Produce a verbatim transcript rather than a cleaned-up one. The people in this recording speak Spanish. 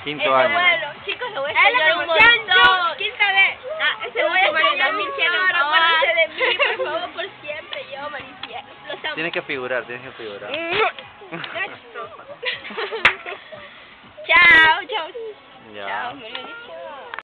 Quinto año. Bueno, chicos, lo voy a extrañar un montón. Quinta vez. Ah, ese voy a extrañar un montón. Acuérdense de mí, por favor, por siempre. Yo, Maricia. Los amo. Tienes que figurar, tienes que figurar. Chao, chao. Ya. Chao, Maricia.